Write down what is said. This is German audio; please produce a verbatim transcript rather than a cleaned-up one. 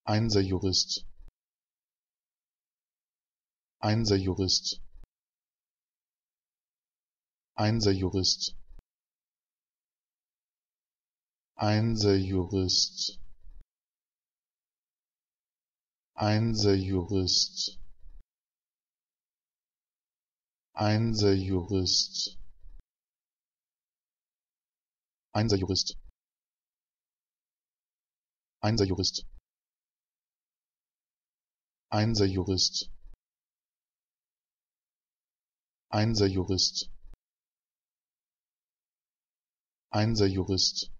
Einserjurist, Einserjurist, Einserjurist, Einserjurist, Einserjurist, Einserjurist, Einserjurist, Einserjurist, Einserjurist, Einserjurist, Einserjurist,